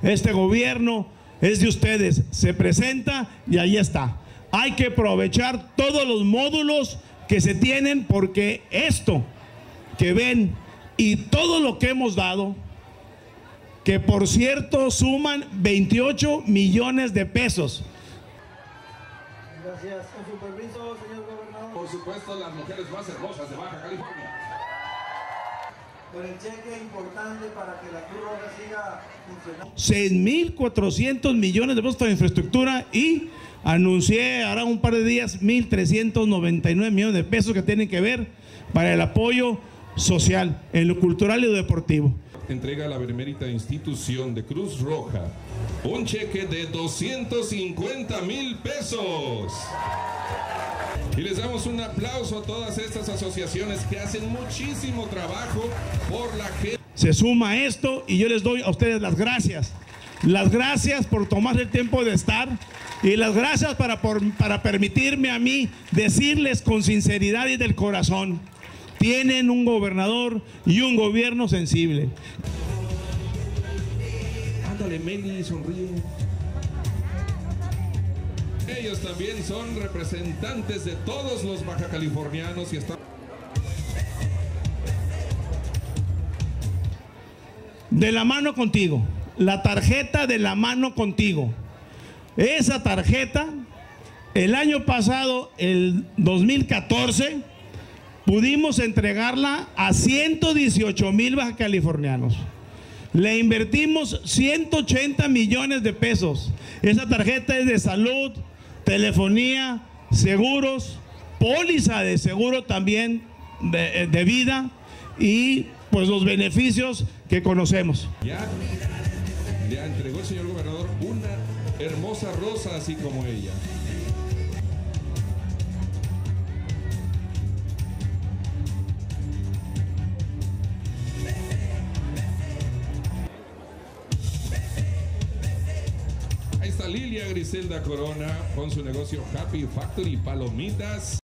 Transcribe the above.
Este gobierno es de ustedes, se presenta y ahí está. Hay que aprovechar todos los módulos que se tienen, porque esto que ven y todo lo que hemos dado, que por cierto suman 28 millones de pesos. Gracias. Con su permiso, señor gobernador. Por supuesto, las mujeres más hermosas de Baja California. Con el cheque importante para que la Cruz Roja siga funcionando. 6.400 millones de pesos para infraestructura, y anuncié ahora un par de días 1.399 millones de pesos que tienen que ver para el apoyo social en lo cultural y lo deportivo. Entrega a la benemérita institución de Cruz Roja un cheque de 250,000 pesos. Y les damos un aplauso a todas estas asociaciones que hacen muchísimo trabajo por la gente. Se suma esto y yo les doy a ustedes las gracias. Las gracias por tomarse el tiempo de estar, y las gracias para permitirme a mí decirles con sinceridad y del corazón: tienen un gobernador y un gobierno sensible. Ándale, Meli, sonríe. Ellos también son representantes de todos los baja californianos y están... De la mano contigo, la tarjeta de la mano contigo. Esa tarjeta, el año pasado, el 2014, pudimos entregarla a 118,000 baja californianos. Le invertimos 180 millones de pesos. Esa tarjeta es de salud, telefonía, seguros, póliza de seguro también de vida, y pues los beneficios que conocemos. Ya entregó el señor gobernador una hermosa rosa, así como ella. Ahí está Lilia Griselda Corona con su negocio Happy Factory Palomitas.